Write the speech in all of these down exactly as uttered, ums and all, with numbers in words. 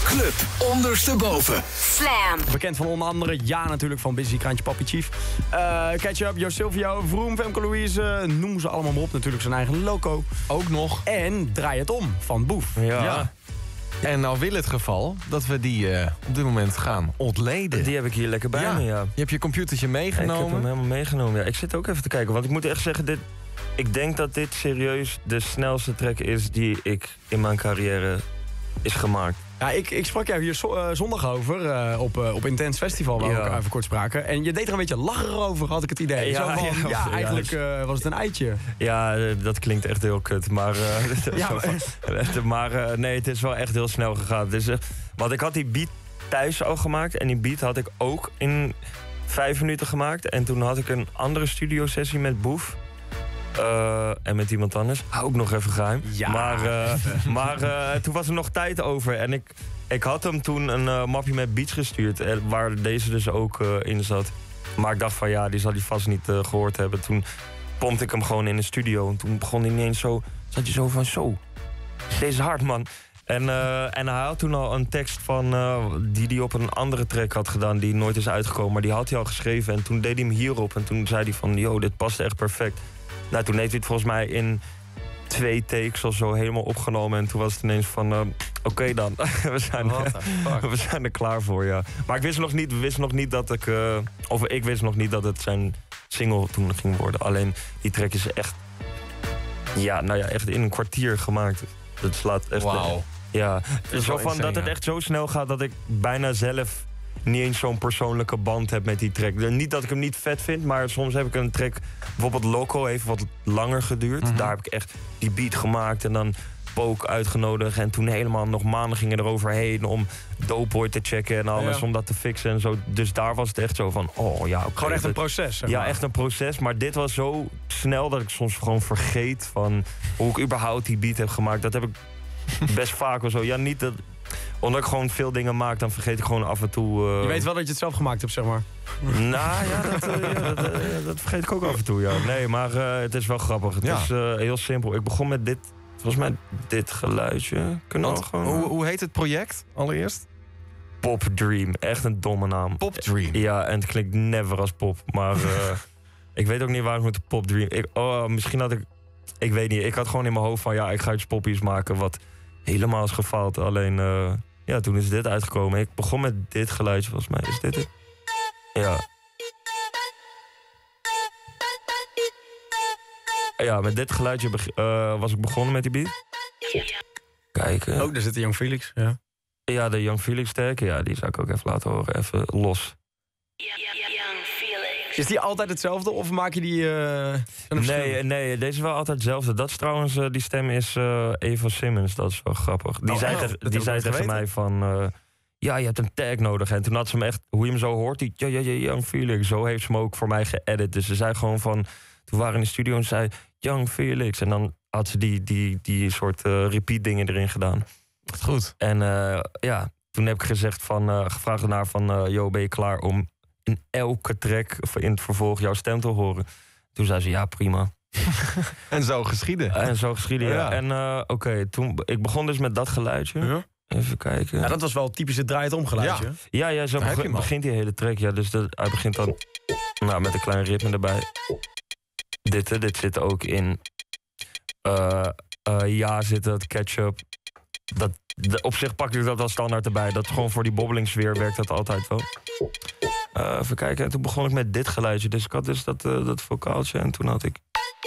Club ondersteboven. Slam. Bekend van onder andere, ja natuurlijk, van Busy, Kraantje, Papi Chief. Uh, Ketchup, Jo Silvio, Vroom, Femke Louise, noem ze allemaal maar op. Natuurlijk zijn eigen loco. Ook nog. En Draai het om, van Boef. Ja. ja. En nou wil het geval dat we die uh, op dit moment gaan ontleden. Die heb ik hier lekker bij ja. me, ja. Je hebt je computertje meegenomen. Ik heb hem helemaal meegenomen, ja. Ik zit ook even te kijken, want ik moet echt zeggen, dit, ik denk dat dit serieus de snelste track is die ik in mijn carrière is gemaakt. Ja, ik, ik sprak jou hier zo, uh, zondag over, uh, op, uh, op Intens Festival, waar ja. we even kort spraken. En je deed er een beetje lacher over, had ik het idee. Ja, Zo van, ja, ja, eigenlijk uh, was het een eitje. Ja, dat klinkt echt heel kut, maar... Uh, ja, van, maar uh, nee, het is wel echt heel snel gegaan. Dus, uh, want ik had die beat thuis al gemaakt en die beat had ik ook in vijf minuten gemaakt. En toen had ik een andere studiosessie met Boef. Uh, en met iemand anders. Hou ik nog even geheim. Ja. Maar, uh, maar uh, toen was er nog tijd over. En ik, ik had hem toen een uh, mapje met beats gestuurd. Uh, waar deze dus ook uh, in zat. Maar ik dacht van ja, die zal hij vast niet uh, gehoord hebben. Toen pompte ik hem gewoon in de studio. En toen begon hij ineens zo... Zat je zo van zo. Deze is hard, man. En, uh, en hij had toen al een tekst van uh, die hij op een andere track had gedaan. Die nooit is uitgekomen. Maar die had hij al geschreven. En toen deed hij hem hierop. En toen zei hij van yo, dit past echt perfect. Nou, toen heeft hij het volgens mij in twee takes of zo helemaal opgenomen. En toen was het ineens van, uh, oké okay dan, we, zijn, we zijn er klaar voor, ja. Maar ik wist nog niet, we wisten nog niet dat ik... Uh, of ik wist nog niet dat het zijn single toen ging worden. Alleen, die track is echt... Ja, nou ja, echt in een kwartier gemaakt. Dat slaat echt... Wauw. Ja, zo van insane, dat het echt zo snel gaat dat ik bijna zelf... niet eens zo'n persoonlijke band heb met die track. Niet dat ik hem niet vet vind, maar soms heb ik een track... bijvoorbeeld Loco heeft wat langer geduurd. Mm-hmm. Daar heb ik echt die beat gemaakt en dan Poke uitgenodigd. En toen helemaal nog maanden gingen eroverheen om Doughboy te checken en alles, ja. om dat te fixen en zo. Dus daar was het echt zo van, oh ja... Okay, gewoon echt een proces, zeg Ja, maar. echt een proces. Maar dit was zo snel dat ik soms gewoon vergeet van hoe ik überhaupt die beat heb gemaakt. Dat heb ik best vaak wel zo. Ja, niet dat... Omdat ik gewoon veel dingen maak, dan vergeet ik gewoon af en toe... Uh... Je weet wel dat je het zelf gemaakt hebt, zeg maar. Nou ja, dat, uh, ja, dat, uh, dat vergeet ik ook af en toe, ja. Nee, maar uh, het is wel grappig. Het ja. is uh, heel simpel. Ik begon met dit, volgens mij dit geluidje. Kunnen we gewoon... Hoe, hoe heet het project, allereerst? Pop Dream. Echt een domme naam. Pop Dream? Ja, en het klinkt never als pop. Maar uh, ik weet ook niet waarom het Pop Dream... Ik, oh, misschien had ik... Ik weet niet. Ik had gewoon in mijn hoofd van... Ja, ik ga iets poppies maken wat... helemaal is gefaald. Alleen, uh, ja, toen is dit uitgekomen. Ik begon met dit geluidje, volgens mij. Is dit het? Ja. Ja, met dit geluidje uh, was ik begonnen met die beat. Kijken. Oh, daar zit de Young Felix. Ja, ja de Young Felix tag. Ja, die zou ik ook even laten horen. Even los. Is die altijd hetzelfde of maak je die... Uh, nee, nee, deze is wel altijd hetzelfde. Dat is trouwens, uh, die stem is uh, Eva Simmons. Dat is wel grappig. Die oh, zei, oh, te, die zei tegen mij van... Uh, ja, je hebt een tag nodig. En toen had ze hem echt, hoe je hem zo hoort... Die, ja, ja, ja, Young Felix. Zo heeft ze hem ook voor mij geëdit. Dus ze zei gewoon van... Toen waren we in de studio en ze zei... Young Felix. En dan had ze die, die, die soort uh, repeat dingen erin gedaan. Goed. En uh, ja, toen heb ik gezegd van... Uh, gevraagd ernaar van... Uh, yo, ben je klaar om... in elke track in het vervolg jouw stem te horen. Toen zei ze, ja, prima. En zo geschieden. En zo geschieden, ja. ja. En uh, oké, okay, toen ik begon dus met dat geluidje. Ja. Even kijken. Ja, dat was wel typisch het draai het om geluidje. Ja, ja, ja zo beg- begint die hele track. Ja, dus dat, hij begint dan nou, met een klein ritme erbij. Dit, dit zit ook in. Uh, uh, ja, zit het, Ketchup. Dat, de, op zich pak ik dat wel standaard erbij. Dat gewoon voor die bobbelingsfeer werkt dat altijd wel. Uh, even kijken, en toen begon ik met dit geluidje. Dus ik had dus dat, uh, dat vocaaltje en toen had ik...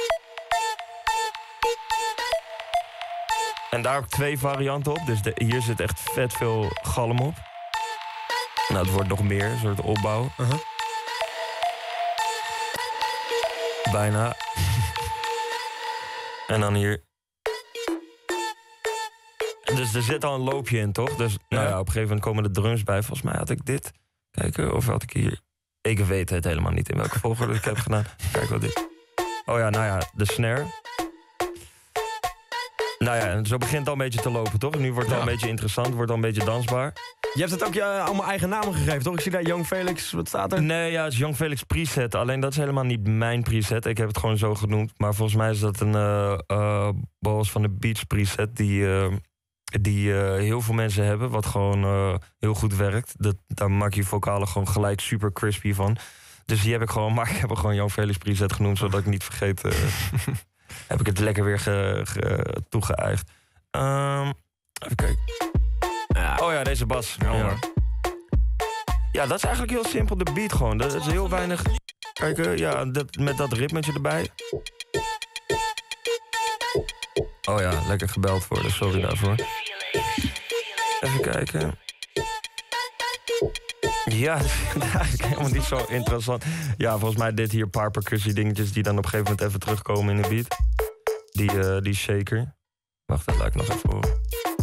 En daar heb ik twee varianten op. Dus de, hier zit echt vet veel galm op. Nou, het wordt nog meer, een soort opbouw. Uh-huh. Bijna. En dan hier... Dus er zit al een loopje in, toch? Dus nou ja, op een gegeven moment komen de drums bij. Volgens mij had ik dit... Kijken, of had ik hier... Ik weet het helemaal niet in welke volgorde ik heb gedaan. Kijk wat dit... Oh ja, nou ja, de snare. Nou ja, en zo begint het al een beetje te lopen, toch? Nu wordt het ja. al een beetje interessant, wordt al een beetje dansbaar. Je hebt het ook je uh, allemaal eigen namen gegeven, toch? Ik zie daar Young Felix, wat staat er? Nee, ja, het is Young Felix preset. Alleen dat is helemaal niet mijn preset. Ik heb het gewoon zo genoemd. Maar volgens mij is dat een uh, uh, Boas van de Beach preset die... Uh, die uh, heel veel mensen hebben, wat gewoon uh, heel goed werkt. Dat, daar maak je vocalen gewoon gelijk super crispy van. Dus die heb ik gewoon, maar ik heb er gewoon Jan Felix preset genoemd, zodat ik niet vergeet. Uh, heb ik het lekker weer ge, ge, toegeëigd. Um, even kijken. Ja. Oh ja, deze bas. Ja, ja. ja, dat is eigenlijk heel simpel, de beat gewoon. Dat is heel weinig. Kijk, uh, ja, dat, met dat ritmetje erbij. Oh ja, lekker gebeld worden, sorry daarvoor. Even kijken. Ja, dat is eigenlijk helemaal niet zo interessant. Ja, volgens mij dit hier een paar percussie dingetjes die dan op een gegeven moment even terugkomen in de beat. Die, uh, die shaker. Wacht, dat laat ik nog even horen.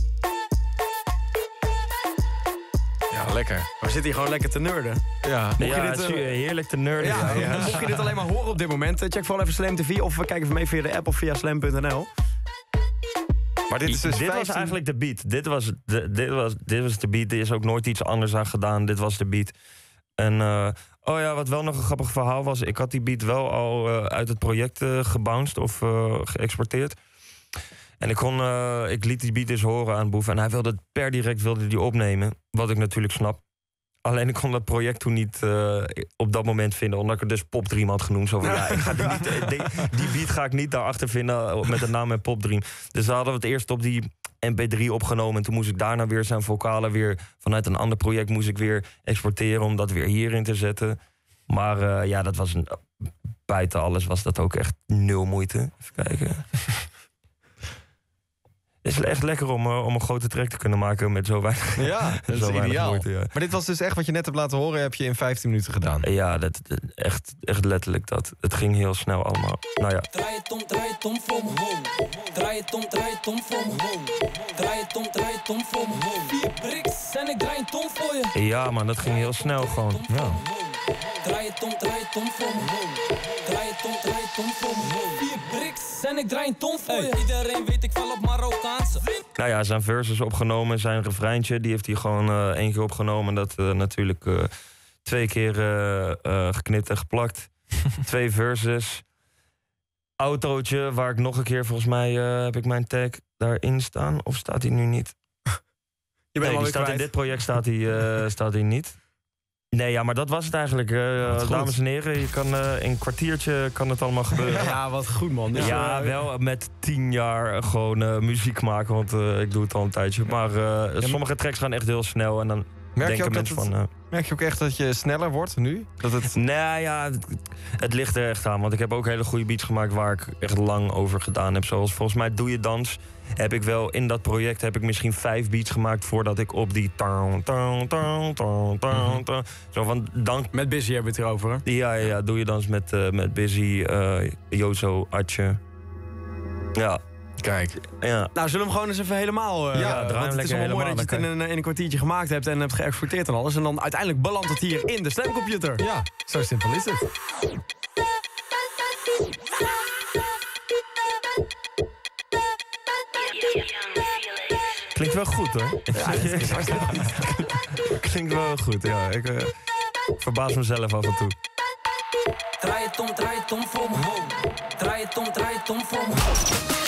Ja, lekker. We zitten hier gewoon lekker te nerden. Ja, ja je dit, dit, uh, heerlijk te nerden. Ja, Ja, ja. Mocht je dit alleen maar horen op dit moment, check vooral even Slam T V of we kijken even mee via de app of via slam punt n l. Maar dit is dus dit vijftien... was eigenlijk de beat. Dit was de, dit, was, dit was de beat. Er is ook nooit iets anders aan gedaan. Dit was de beat. En uh, oh ja, wat wel nog een grappig verhaal was. Ik had die beat wel al uh, uit het project uh, gebounced of uh, geëxporteerd. En ik, kon, uh, ik liet die beat dus horen aan Boef. En hij wilde het per direct wilde die opnemen. Wat ik natuurlijk snap. Alleen ik kon dat project toen niet uh, op dat moment vinden. Omdat ik er dus Pop Dream had genoemd. Zo van, ja, ik ga die, niet, die, die beat ga ik niet daarachter vinden met de naam en Pop Dream. Dus we hadden we het eerst op die M P drie opgenomen. En toen moest ik daarna weer zijn vocalen weer vanuit een ander project moest ik weer exporteren. Om dat weer hierin te zetten. Maar uh, ja, dat was een, buiten alles was dat ook echt nul moeite. Even kijken. Het is echt lekker om, uh, om een grote track te kunnen maken met zo weinig. Ja, dat is zo ideaal. Moeite, ja. Maar dit was dus echt wat je net hebt laten horen, heb je in vijftien minuten gedaan. Ja, dat, dat, echt, echt letterlijk dat. Het ging heel snel allemaal. Nou ja. Draai het om, draai het om voor me. Draai het om, draai het om voor me. Draai het om, draai het om voor me. Vier bricks en ik draai een ton voor je. Ja man, dat ging heel snel gewoon. Ja. Draai het om, draai het om voor me. Draai het om, draai het om voor me. Vier bricks en ik draai een ton voor je. Iedereen weet ik val op Marokkaanse. Nou ja, zijn verses opgenomen, zijn refreintje, die heeft hij gewoon uh, één keer opgenomen. Dat uh, natuurlijk uh, twee keer uh, uh, geknipt en geplakt. Twee verses. Autootje, waar ik nog een keer, volgens mij uh, heb ik mijn tag daarin staan. Of staat hij nu niet? Je bent nee, die staat kwijt. in dit project staat hij, uh, staat hij niet. Nee, ja, maar dat was het eigenlijk. Uh, dames en heren, je kan, uh, in een kwartiertje kan het allemaal gebeuren. Ja, wat goed man. Dus, ja, uh, wel met tien jaar gewoon uh, muziek maken, want uh, ik doe het al een tijdje. Maar uh, ja, sommige tracks gaan echt heel snel en dan merk denken je mensen van... Uh, merk je ook echt dat je sneller wordt nu? Dat het... Nee, ja, het, het ligt er echt aan. Want ik heb ook hele goede beats gemaakt waar ik echt lang over gedaan heb. Zoals volgens mij Doe Je Dans heb ik wel in dat project heb ik misschien vijf beats gemaakt voordat ik op die town, town, town, town, town, town, zo van dan. Met Busy hebben we het erover. Hè? Ja, ja, ja, Doe Je Dans met, uh, met Busy, uh, Jozo, Atje. Ja. Kijk. Ja. Nou, zullen we hem gewoon eens even helemaal... Uh, ja, draai want het is wel mooi dat je het in een, in een kwartiertje gemaakt hebt en hebt geëxporteerd en alles. En dan uiteindelijk belandt het hier in de stemcomputer. Ja, zo simpel is het. Klinkt wel goed, hoor. Ja, klinkt wel goed, ja. Ik uh, verbaas mezelf af en toe. Draai het om, draai het om voor me. Draai het om, draai het om voor me.